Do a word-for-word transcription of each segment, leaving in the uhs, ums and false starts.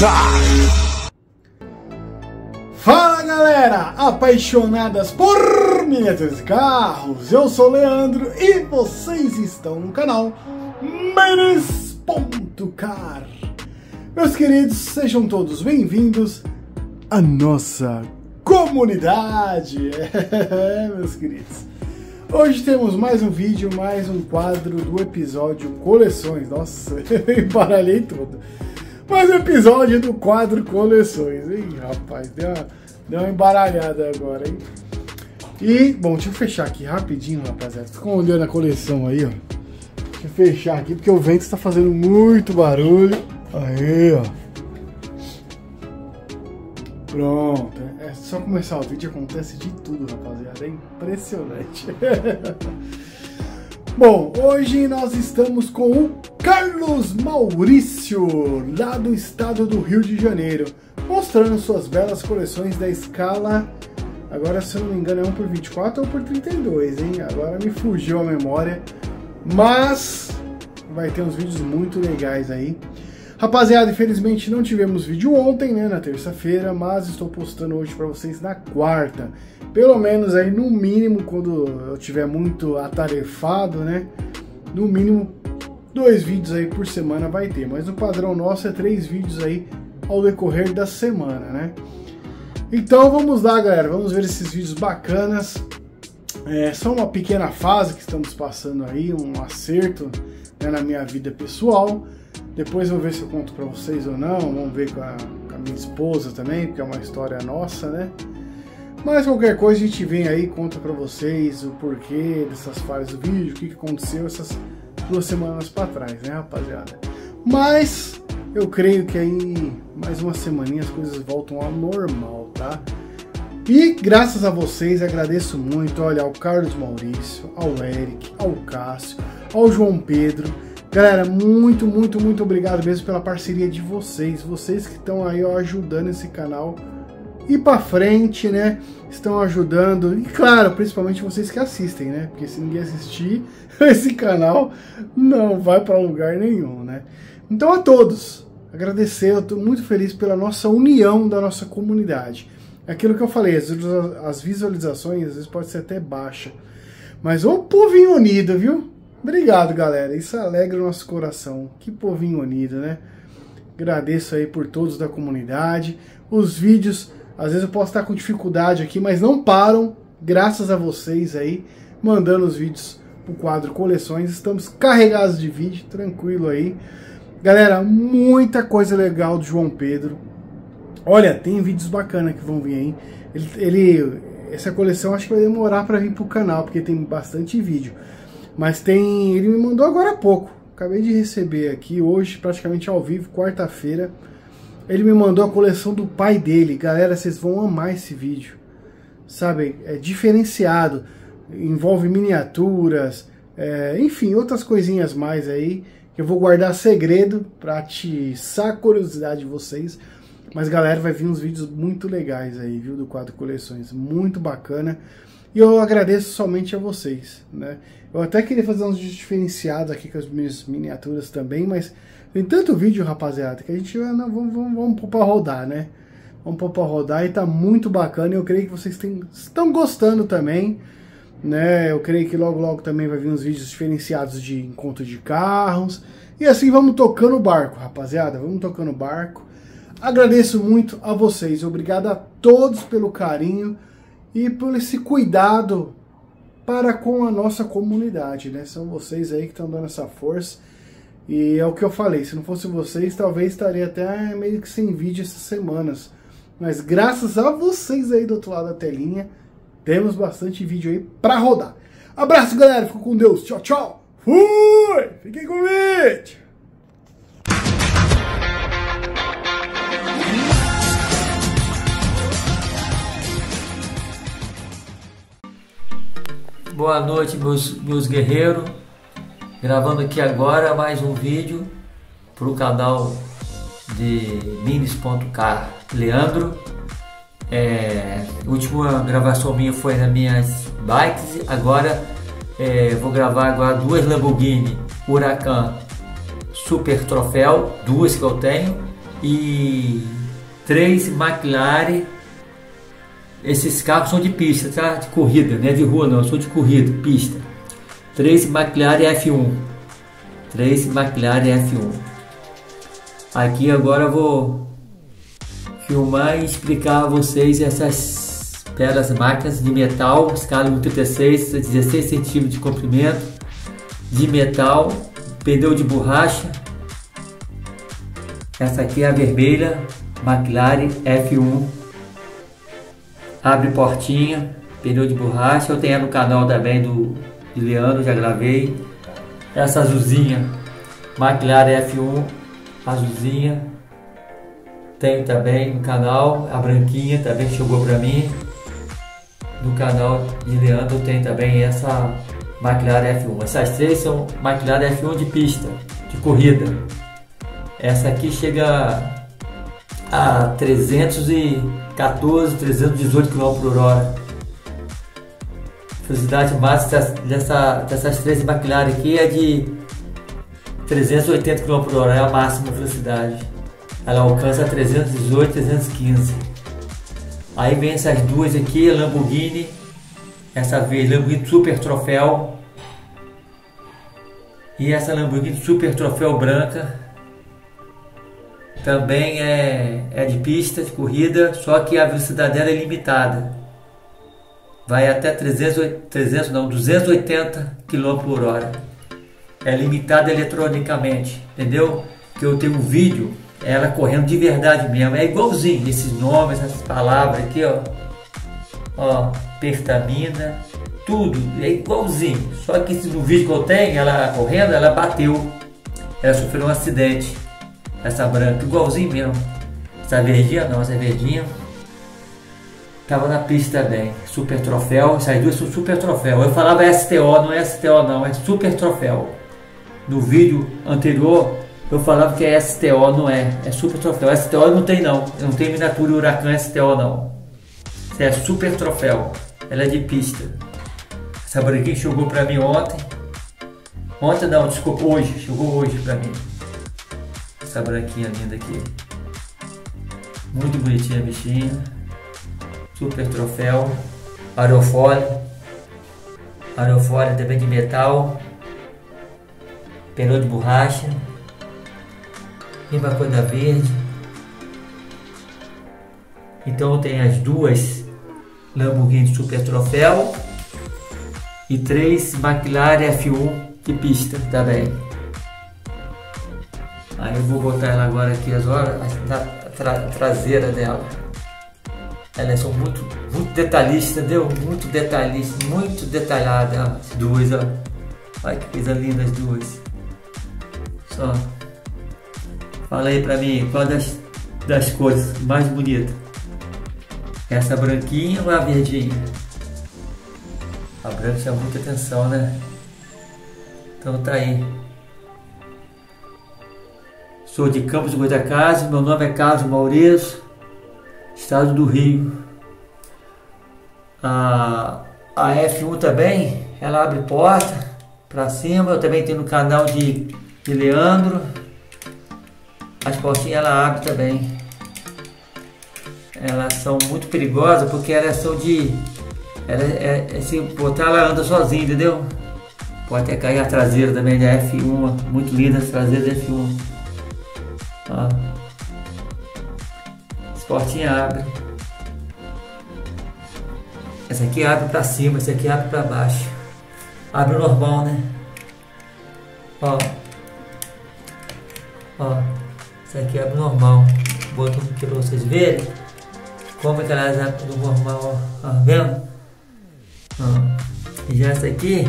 Car. Fala galera, apaixonadas por miniaturas de carros, eu sou o Leandro e vocês estão no canal Minis.car. Meus queridos, sejam todos bem-vindos à nossa comunidade. É, meus queridos, hoje temos mais um vídeo, mais um quadro do episódio Coleções. Nossa, eu embaralhei tudo. Mais um episódio do quadro Coleções. Ih, rapaz, deu uma, deu uma embaralhada agora, hein? E, bom, deixa eu fechar aqui rapidinho, rapaziada. Ficam olhando a coleção aí, ó. Deixa eu fechar aqui, porque o vento está fazendo muito barulho. Aí, ó. Pronto. É só começar o vídeo, acontece de tudo, rapaziada. É impressionante. Bom, hoje nós estamos com o Carlos Maurício, lá do estado do Rio de Janeiro, mostrando suas belas coleções da escala, agora se eu não me engano é um por vinte e quatro ou por trinta e dois, hein? Agora me fugiu a memória, mas vai ter uns vídeos muito legais aí. Rapaziada, infelizmente não tivemos vídeo ontem, né, na terça-feira, mas estou postando hoje para vocês na quarta. Pelo menos aí, no mínimo, quando eu tiver muito atarefado, né, no mínimo dois vídeos aí por semana vai ter. Mas o padrão nosso é três vídeos aí ao decorrer da semana, né. Então vamos lá, galera, vamos ver esses vídeos bacanas. É só uma pequena fase que estamos passando aí, um acerto, né, na minha vida pessoal. Depois eu vou ver se eu conto pra vocês ou não, vamos ver com a, com a minha esposa também, porque é uma história nossa, né? Mas qualquer coisa a gente vem aí e conta pra vocês o porquê dessas falhas do vídeo, o que, que aconteceu essas duas semanas pra trás, né, rapaziada? Mas eu creio que aí mais uma semaninha as coisas voltam ao normal, tá? E graças a vocês, agradeço muito, olha, ao Carlos Maurício, ao Eric, ao Cássio, ao João Pedro. Galera, muito, muito, muito obrigado mesmo pela parceria de vocês. Vocês que estão aí, ó, ajudando esse canal ir pra frente, né? Estão ajudando. E claro, principalmente vocês que assistem, né? Porque se ninguém assistir, esse canal não vai pra lugar nenhum, né? Então a todos, agradecer. Eu tô muito feliz pela nossa união da nossa comunidade. Aquilo que eu falei, as, as visualizações às vezes pode ser até baixa. Mas o povinho unido, viu? Obrigado, galera, isso alegra o nosso coração, que povinho unido, né? Agradeço aí por todos da comunidade, os vídeos, às vezes eu posso estar com dificuldade aqui, mas não param, graças a vocês aí, mandando os vídeos pro quadro Coleções, estamos carregados de vídeo, tranquilo aí. Galera, muita coisa legal do João Pedro, olha, tem vídeos bacanas que vão vir aí, ele, ele, essa coleção acho que vai demorar para vir pro canal, porque tem bastante vídeo. Mas tem, ele me mandou agora há pouco, acabei de receber aqui hoje, praticamente ao vivo, quarta-feira. Ele me mandou a coleção do pai dele. Galera, vocês vão amar esse vídeo, sabe, é diferenciado, envolve miniaturas, é, enfim, outras coisinhas mais aí, que eu vou guardar segredo para atiçar a curiosidade de vocês. Mas galera, vai vir uns vídeos muito legais aí, viu, do quadro Coleções, muito bacana. E eu agradeço somente a vocês, né? Eu até queria fazer uns vídeos diferenciados aqui com as minhas miniaturas também, mas tem tanto vídeo, rapaziada, que a gente vai, não, vamos, vamos, vamos pôr pra rodar, né? Vamos pôr pra rodar e tá muito bacana. Eu creio que vocês tem, estão gostando também, né? Eu creio que logo, logo também vai vir uns vídeos diferenciados de encontro de carros. E assim vamos tocando o barco, rapaziada, vamos tocando o barco. Agradeço muito a vocês, obrigado a todos pelo carinho e por esse cuidado para com a nossa comunidade, né? São vocês aí que estão dando essa força. E é o que eu falei, se não fosse vocês, talvez estaria até meio que sem vídeo essas semanas. Mas graças a vocês aí do outro lado da telinha, temos bastante vídeo aí para rodar. Abraço, galera, fico com Deus, tchau, tchau. Fui! Fiquem com o vídeo! Boa noite, meus, meus guerreiros, gravando aqui agora mais um vídeo para o canal de Minis.car Leandro. É, a última gravação minha foi nas minhas bikes, agora é, vou gravar agora duas Lamborghini Huracan Super Troféu, duas que eu tenho, e três McLaren. Esses carros são de pista, tá? De corrida, não é de rua não, são de corrida, pista. Três McLaren F um. Três McLaren F um. Aqui agora eu vou filmar e explicar a vocês essas belas máquinas de metal, escala um trinta e seis a dezesseis centímetros de comprimento, de metal, pneu de borracha. Essa aqui é a vermelha McLaren F um. Abre portinha, pneu de borracha. Eu tenho no canal também do de Leandro, já gravei. Essa azulzinha McLaren F um, azulzinha, tenho também no canal. A branquinha também chegou para mim. No canal de Leandro tem também essa McLaren F um. Essas três são McLaren F um de pista, de corrida. Essa aqui chega a trezentos e quatorze, trezentos e dezoito quilômetros por hora. A velocidade máxima dessa, dessas três McLaren aqui é de trezentos e oitenta quilômetros por hora, é a máxima velocidade. Ela alcança trezentos e dezoito, trezentos e quinze. Aí vem essas duas aqui, Lamborghini, essa vez Lamborghini Super Troféu e essa Lamborghini Super Troféu branca. Também é, é de pista, de corrida, só que a velocidade dela é limitada. Vai até trezentos, trezentos não, duzentos e oitenta quilômetros por hora. É limitada eletronicamente, entendeu? Que eu tenho um vídeo, ela correndo de verdade mesmo. É igualzinho, esses nomes, essas palavras aqui, ó. Ó, pertamina, tudo, é igualzinho. Só que no vídeo que eu tenho, ela correndo, ela bateu. Ela sofreu um acidente. Essa branca, igualzinho mesmo. Essa verdinha não, essa verdinha tava na pista também. Super Troféu, essas duas são Super Troféu. Eu falava S T O, não é S T O não, é Super Troféu. No vídeo anterior eu falava que é S T O, não é, é Super Troféu. S T O não tem não, não tem miniatura Huracan S T O não. Isso é Super Troféu, ela é de pista. Essa branquinha chegou pra mim ontem. Ontem não, desculpa, hoje, chegou hoje pra mim. Essa branquinha linda aqui, muito bonitinha a bichinha. Super Troféu, aerofólio, aerofólio também de metal, pneu de borracha, mesma coisa verde. Então tem as duas Lamborghini Super Troféu e três McLaren F um de pista também. Aí eu vou botar ela agora aqui as horas na tra traseira dela. Elas são muito, muito detalhistas, entendeu? Muito detalhista, muito detalhada as duas, ó. Olha que coisa linda as duas. Só. Fala aí pra mim, qual das, das cores mais bonita? Essa branquinha ou a verdinha? A branca chama muita atenção, né? Então tá aí. Sou de Campos do Goytacazes, meu nome é Carlos Maurício, estado do Rio. A, a F um também, ela abre porta para cima. Eu também tenho no canal de, de Leandro. As portinhas ela abre também. Elas são muito perigosas porque elas são de... Ela, é, é, se botar ela anda sozinha, entendeu? Pode até cair a traseira também da F um, muito linda a traseira da F um. Ó. Essa portinha abre. Essa aqui abre para cima, essa aqui abre para baixo. Abre normal, né? Ó. Ó. Essa aqui abre normal. Vou botar aqui para vocês verem como é que elas abrem no normal, ó. Ó, vendo? Ó. E já essa aqui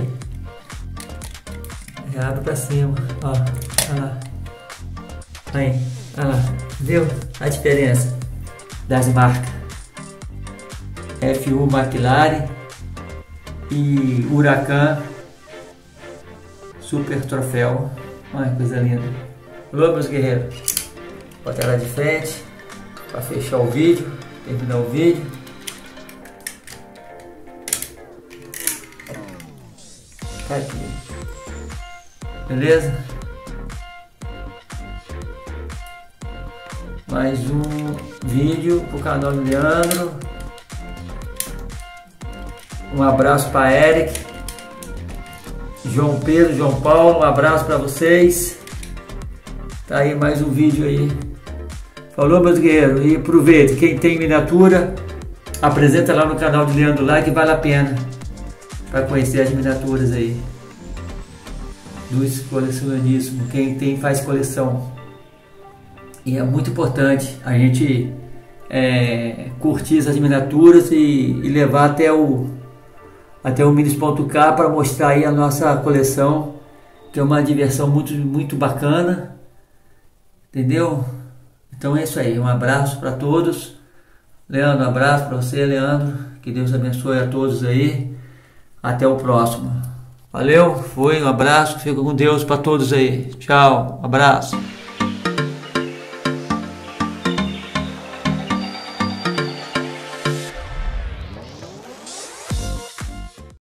já abre para cima, ó. Olha lá. Aí, olha lá, viu a diferença das marcas? F um McLaren e Huracan Super Troféu. Olha que coisa linda. Alô, meus guerreiros. Bota ela de frente para fechar o vídeo, terminar o vídeo. Tá aqui. Beleza? mais um vídeo pro canal do Leandro. Um abraço para Eric, João Pedro, João Paulo, um abraço para vocês. Tá aí mais um vídeo aí. Falou, meus guerreiros, e aproveita, quem tem miniatura, apresenta lá no canal de Leandro lá que vale a pena para conhecer as miniaturas aí dos colecionismo, quem tem faz coleção. E é muito importante a gente é, curtir essas miniaturas e, e levar até o até o Minis ponto K para mostrar aí a nossa coleção, que é uma diversão muito, muito bacana, entendeu? Então é isso aí, um abraço para todos. Leandro, um abraço para você, Leandro, que Deus abençoe a todos aí, até o próximo. Valeu, foi, um abraço, fica com Deus para todos aí, tchau, um abraço.